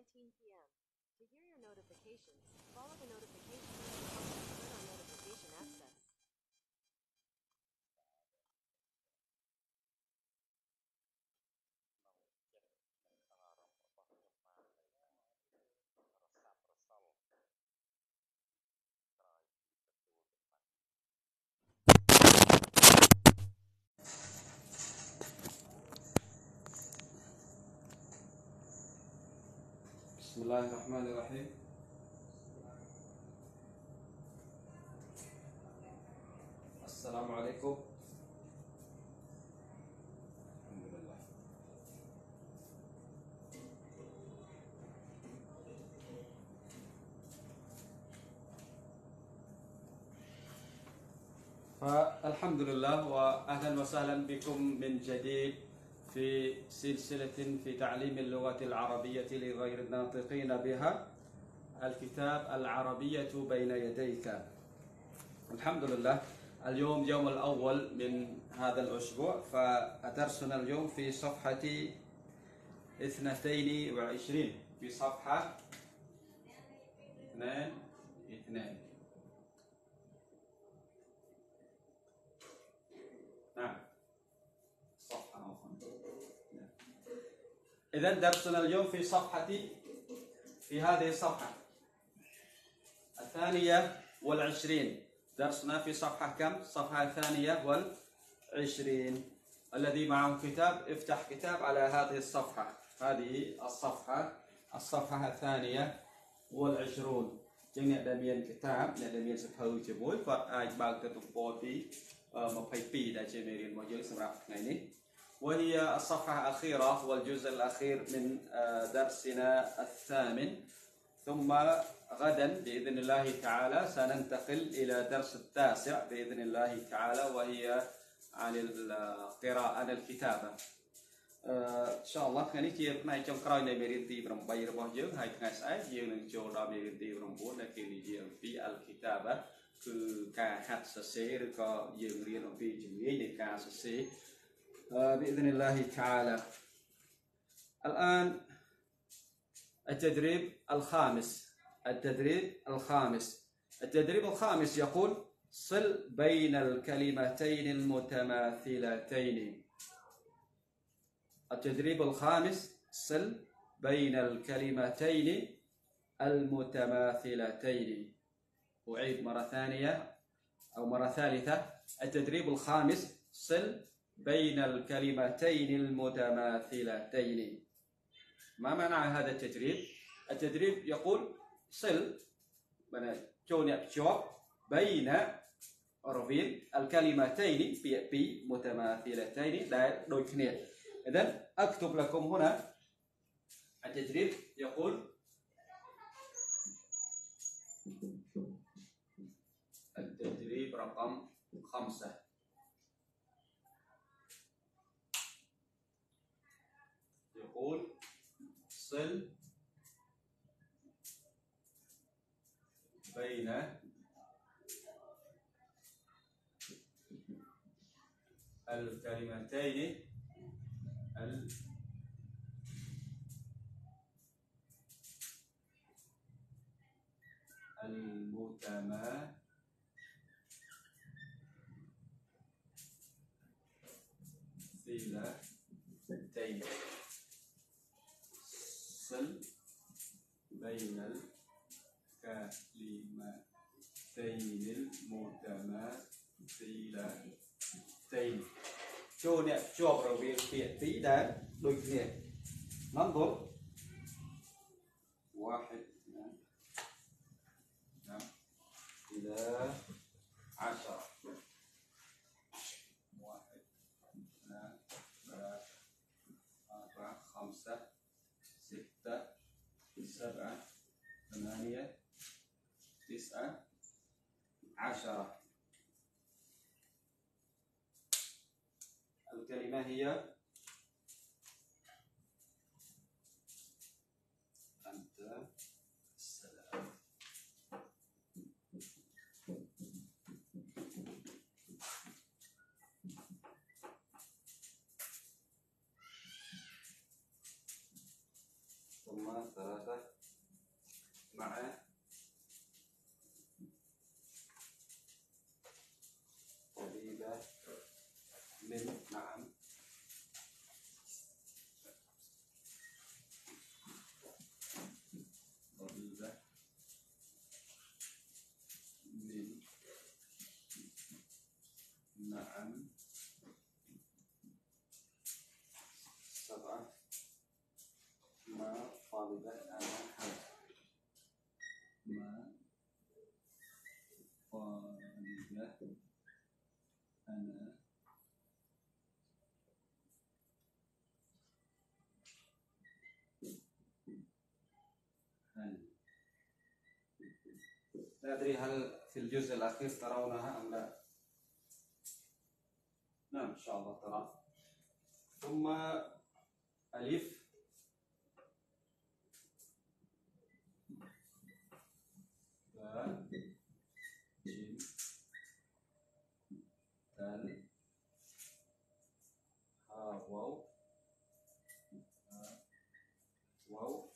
10:19 p.m. To hear your notifications, follow the notification icon and turn on notification access. بسم الله الرحمن الرحيم. السلام عليكم. الحمد لله. فالحمد لله وأهلا وسهلا بكم من جديد في سلسلة في تعليم اللغة العربية لغير الناطقين بها، الكتاب العربية بين يديك. الحمد لله، اليوم يوم الأول من هذا الأسبوع، فدرسنا اليوم في صفحة 22، في صفحة 22. نعم، صفحة إذا درسنا اليوم في هذه الصفحة 22. درسنا في صفحة كم؟ صفحة 22. الذي معه كتاب افتح كتاب على هذه الصفحة. هذه الصفحة 22. جميع دمين كتاب دمين سفهو جموي فأي باغ تطبوتي مبيبي دا جميرين موجود سمراء نيني. وهي الصفحة الأخيرة والجزء الأخير من درسنا 8. ثم غدا بإذن الله تعالى سننتقل إلى درس 9 بإذن الله تعالى، وهي عن القراءة، عن الكتابة. إن شاء الله كان يجي ما يجون قراءة نمرتي برمباي رباجيو هاي كناس أي يوم نجول نمرتي برمبون لكن يجي في الكتابة كحد سسير كيوم ريان في جميع كاسسي بإذن الله تعالى. الآن التدريب الخامس. التدريب الخامس يقول: صل بين الكلمتين المتماثلتين. التدريب الخامس: صل بين الكلمتين المتماثلتين. أعيد مرة ثانية أو مرة ثالثة. التدريب الخامس: صل بين الكلمتين المتماثلتين. ما معنى هذا التدريب؟ التدريب يقول صل بين الكلمتين متماثلتين. إذن أكتب لكم هنا التدريب. يقول التدريب رقم 5. يقول صل بين الكلمتين المتماثلتين. صل بين الكلمتين المتماثلتين. شوف روبيل في ده دوكني. ننظر 1 إلى 10. 1 2 3 4 5 6 7 8 9 10. الكلمة هي أنت السلام. ثم 3 مع طبيبة من نعم طبيبة من نعم 7 مع طالبة أنا حل مع طالبة أنا هل لا أدري هل في الجزء الأخير ترونها أم لا؟ نعم إن شاء الله ترى. ثم ألف باء جيم دال ها واو واو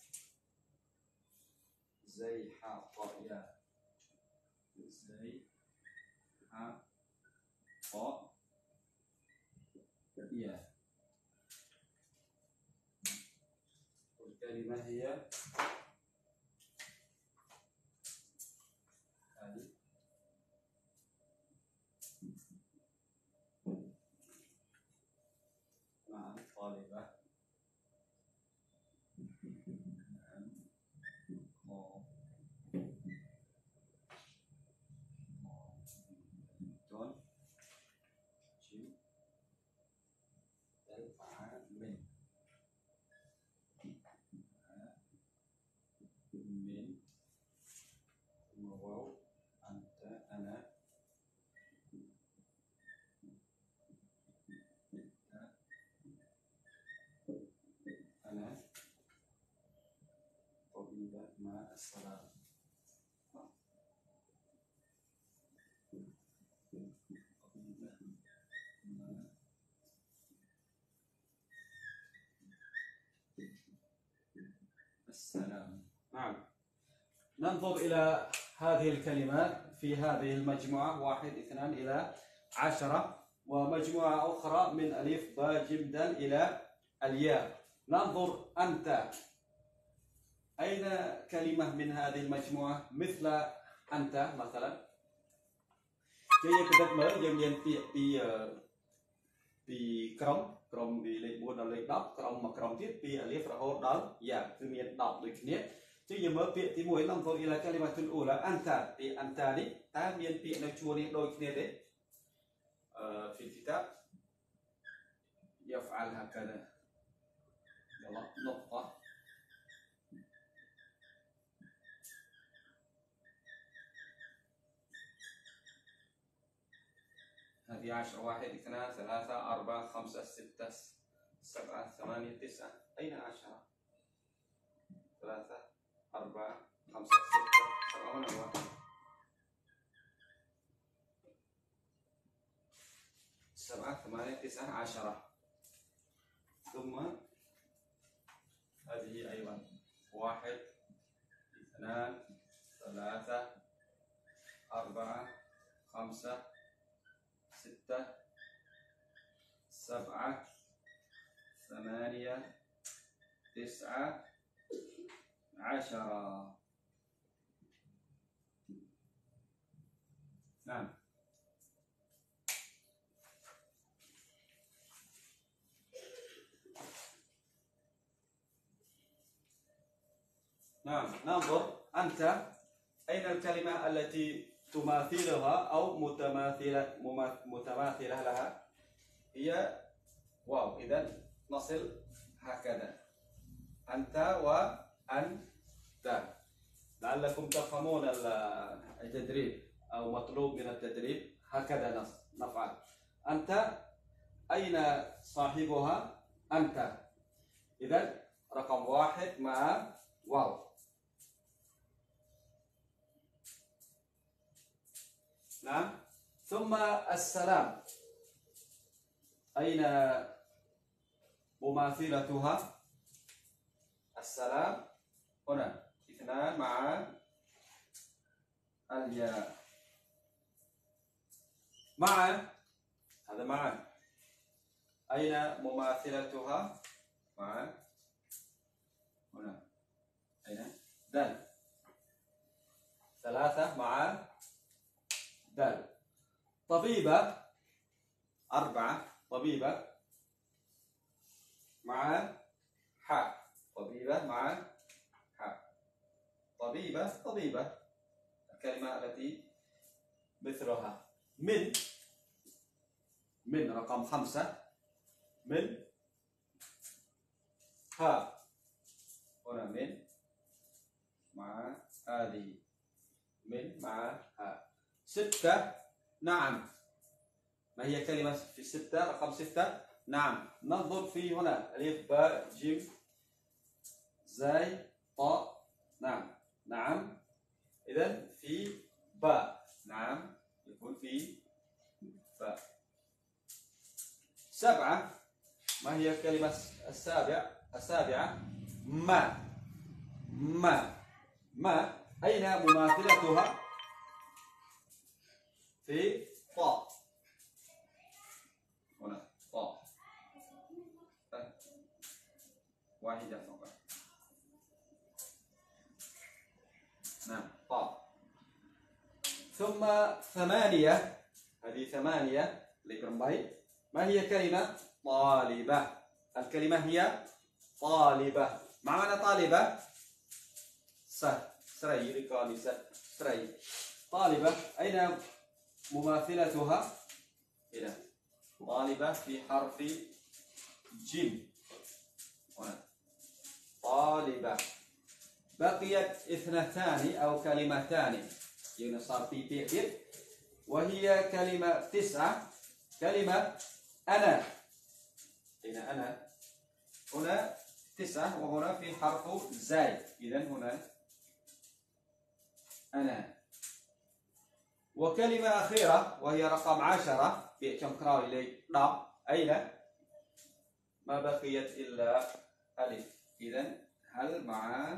زي حاء طاء ياء زي حاء طاء ياء. والكلمة هي هل مع طالبة نعم دون جيم دال مع من ثم واو أنت أنا أنا طبيبة مع السلام. طبيبة مع السلام. نعم ننظر إلى هذه الكلمات في هذه المجموعة 1 2 إلى 10 ومجموعة أخرى من ألف باء جيم دال إلى الياء. ننظر أنت أين كلمة من هذه المجموعة مثل أنت مثلا كي يكتب ما يمين في كرم في ليك بون ليك داب كرم تيت في ألف رهود دال ياء في مين داب ليك نيت تيجي ما في موي ننظر إلى كلمة الأولى أنت في أنت دي تامين في نجوني ليك نيت في الكتاب يفعل هكذا. يلا نقطة هذه 10 1 2 3 4 5 6 7 8 9 أين 10 3 4 5 6 7 هنا 1 7 8 9 10 ثم هذه أيضا 1 2 3 4 5 6 7 8 9 10. نعم نعم ننظر أنت أين الكلمة التي تماثلها أو متماثلة لها هي واو. إذا نصل هكذا أنت وأنت لعلكم تفهمون التدريب أو مطلوب من التدريب. هكذا نفعل. أنت أين صاحبها أنت. إذا رقم 1 مع واو. نعم ثم السلام أين مماثلتها. السلام هنا اثنان مع الياء مع هذا مع أين مماثلتها مع هنا أين دال ثلاثة مع دال طبيبة أربعة طبيبة مع حاء طبيبة مع حاء طبيبة طبيبة الكلمة التي مثلها من رقم 5 من ها هنا من مع هذه من مع ها 6 نعم ما هي كلمة في 6 رقم 6 نعم ننظر في هنا ألف باء جيم زاي طاء نعم نعم إذن في باء نعم يكون في باء 7 ما هي الكلمة السابعة ما أين مماثلتها في طاء هنا طاء واحدة فقط نعم طاء ثم 8 هذه 8 لبرمباي ما هي كلمة طالبة الكلمة هي طالبة ما معنى طالبة سري رقالي سري طالبة أين مماثلتها هنا طالبة في حرف جيم هنا طالبة بقيت 2 أو كلمتان يعني صار في بيت وهي كلمة 9 كلمة أنا هنا أنا هنا 9 وهنا في حرف زاي إذن هنا أنا وكلمة أخيرة وهي رقم 10 بيكم كراوي لي ضم أين ما بقيت إلا ألف إذن هل مع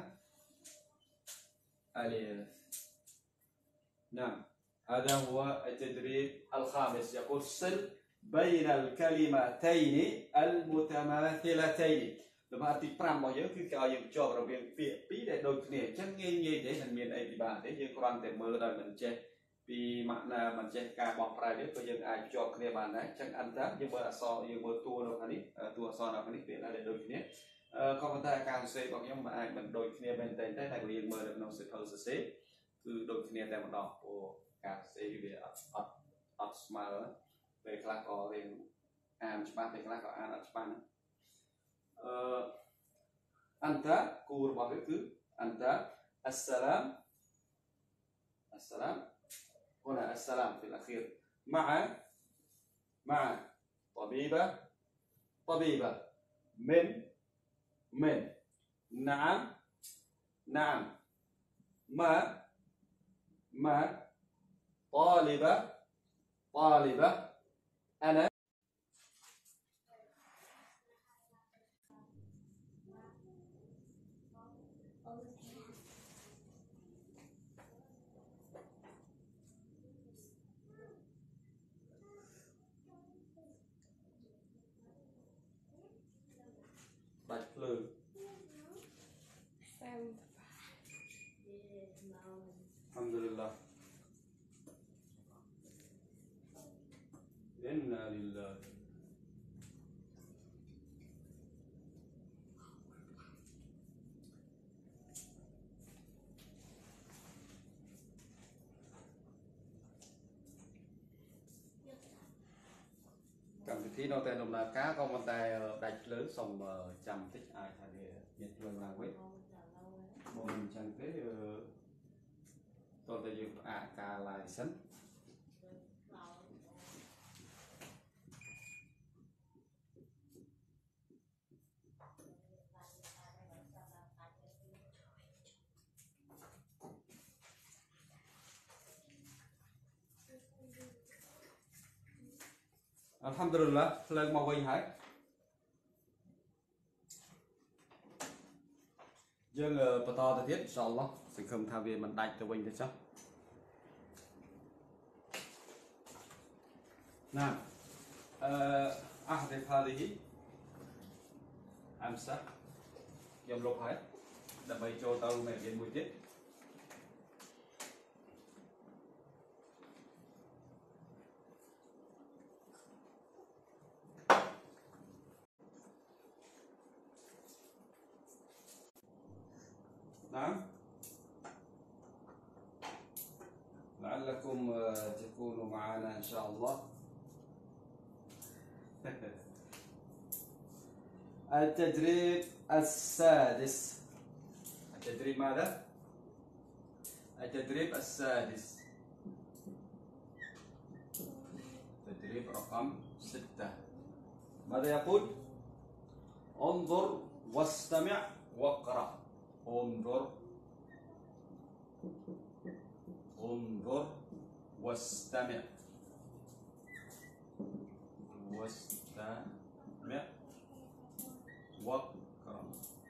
ألف نعم هذا هو التدريب الخامس يقول صل بين الكلمتين المتماثلتين لما أتي برام بوجه في كأي جواب ربيع في ده دوت نية جنگي ده هنمين أي تبان ده يقرأن تمر dan menceh pi makna menceh ka bọc prai dia koយើងអាចជាប់គ្នាបានដែរចឹងអន្តរយើងមើលអក្សរយើងមើលតួនៅខាងនេះតួអក្សរនៅខាងនេះវាអាចដូចគ្នាក៏ប៉ុន្តែការសរសេររបស់ខ្ញុំមិនអាចមិនដូចគ្នាមែនទេតែរៀនមើលនៅក្នុងសៀវភៅសរសេរគឺដូចគ្នាតែម្ដងព្រោះការសរសេរវាអត់ស្មើពេលខ្លះក៏រៀនអានច្បាស់ពេលខ្លះក៏អានអត់ច្បាស់ណាអន្តរគូរបស់វាគឺអន្តរالسلام هنا السلام في الأخير مع طبيبة من نعم ما طالبة أنا bạch lư Alhamdulillah Inna lillahi Cầm thi đầu tiên là cá con bàn tay đạch lớn xong chầm tích ai thay nhiệt luôn là quyết một mình chẳng thế tôi dùng cả lại sẵn Alhamdulillah lên màu vinh hãy យើងបន្តទៅទៀតអ៊ីនសាអល់ឡោះសង្ឃឹមថាវាមិនដាច់ទៅវិញទេចុះណាأحذف هذه أمسح ខ្ញុំលុបហើយដើម្បីចូលទៅមេរៀនមួយទៀតنعم لعلكم تكونوا معنا إن شاء الله التدريب السادس التدريب ماذا؟ التدريب السادس تدريب رقم 6 ماذا يقول؟ انظر واستمع واقرأ انظر واستمع واقرأ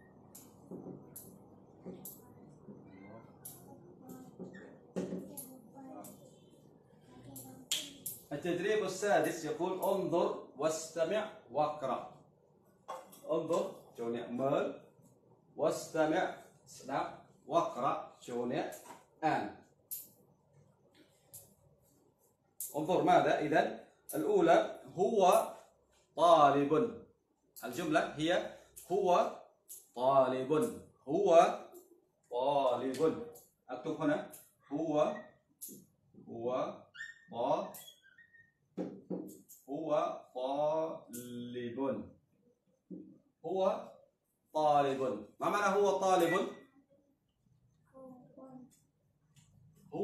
التدريب السادس يقول انظر واستمع واقرأ انظر جوني مال واستمع سناب واقرأ جوني آن انظر ماذا إذن الأولى هو طالب الجملة هي هو طالب هو طالب أكتب هنا هو طالب هو طالب ما معنى هو طالب؟ هو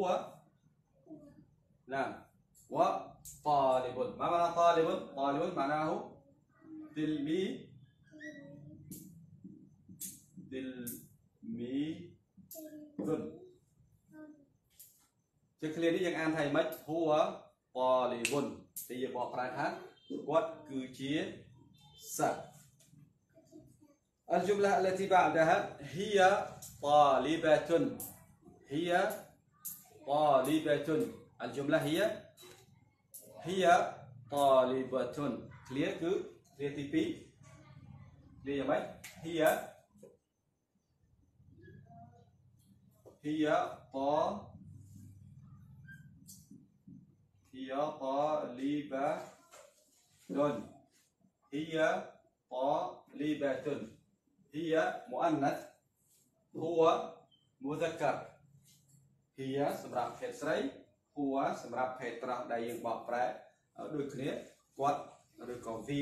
نعم وطالب ما معنى طالب؟ طالب معناه تلميذ chứ clear đi យើងអានថាម៉េច هو طالب ទីយើងបកប្រែថាគាត់គឺជាសិស្ស الجملة التي بعدها هي طالبة هي طالبة الجملة هي طالبة clear គឺ clear ទី 2 clear យ៉ាងម៉េច هي طالبة هي مؤنث هو مذكر هي សម្រាប់ភេទស្រី هو សម្រាប់ភេទប្រុសដែលយើងបកប្រែដូចគ្នាគាត់ឬក៏វា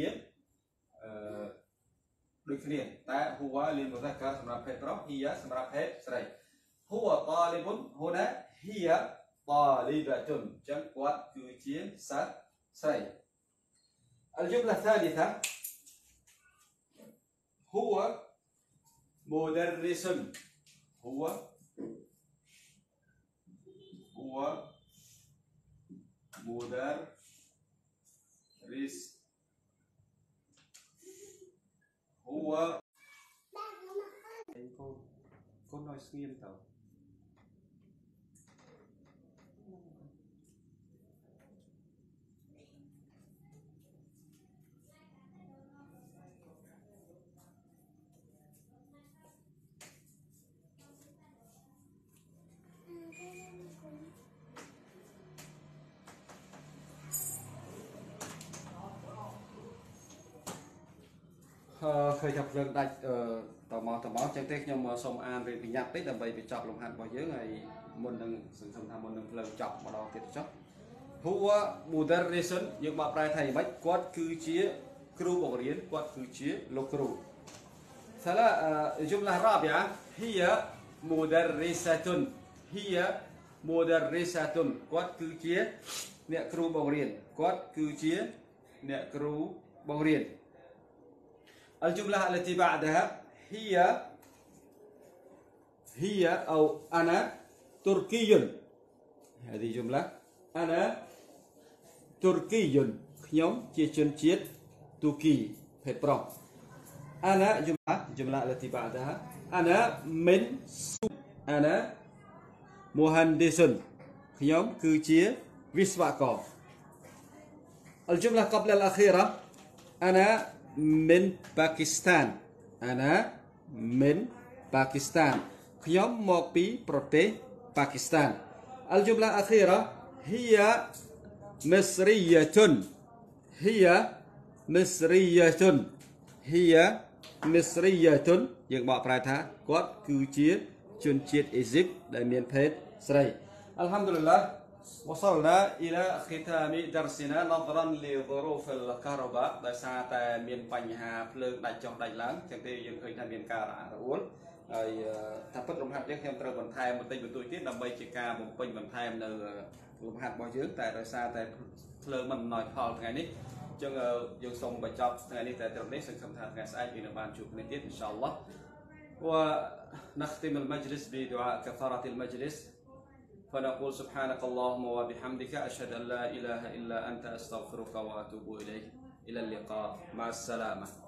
ដូចគ្នាតែ هو للمذكر សម្រាប់ភេទប្រុស هي សម្រាប់ភេទស្រី هو طالب هنا هي طالبة ចឹងគាត់គឺជាសិស្សស្រី الجملة الثالثة هو مدرس هو مدرس هو con nói nghiêm tao khởi tập lần đạch tò mò chẳng tiếc nhưng mà xong an về nhạc tích là bởi vì chọc lòng hạt vào dưới ngày môn đừng sử dụng tham môn đừng lần chọc mà đó tiết chóc hua mudarrisun nhưng mà prai thầy bách quát cứ chia kru bọc riêng quát cứ chia lục kru salah jumlah rabi'ah hiya mudarrisatun quát cứ chia nè kru bọc riêng quát cứ chia nè kru bọc riêng الجملة التي بعدها هي أو أنا تركي هذه جملة أنا تركي يوم تيجن تركي فترة أنا جملة التي بعدها أنا من أنا مهندس ខ្ញុំគឺជាវិស្វករ الجملة قبل الأخيرة أنا من باكستان أنا من باكستان ខ្ញុំមកពីប្រទេសប៉ាគីស្ថាន الجملة الأخيرة هي مصرية هي مصرية هي مصرية យើងបកប្រែថាគាត់គឺជាជនជាតិអេស៊ីបដែលមានភេទស្រី الحمد لله وصلنا إلى ختام درسنا نظرا لظروف الكهرباء ដោយសារតែមានបញ្ហាភ្លើងដាច់ចុះដាច់ឡើងចឹងទេយើងឃើញថាមានការរអាក់រអួលហើយថាពិតរំហាត់យើងខ្ញុំត្រូវបន្ថែមបន្តិចបន្តួចទៀតដើម្បីជាការបំពេញបន្ថែមនៅរំហាត់របស់យើងតែដោយសារតែភ្លើងមិនអំណោយផលថ្ងៃនេះចឹងយើងសូមបញ្ចប់ថ្ងៃនេះតែត្រឹមនេះសង្ឃឹមថាថ្ងៃស្អែកយើងនឹងបានជួបគ្នាទៀតអ៊ីនសាអល់ឡោះ ونختم المجلس بدعاء كفارة المجلس فنقول سبحانك اللهم وبحمدك أشهد أن لا إله إلا أنت أستغفرك وأتوب إليك إلى اللقاء مع السلامة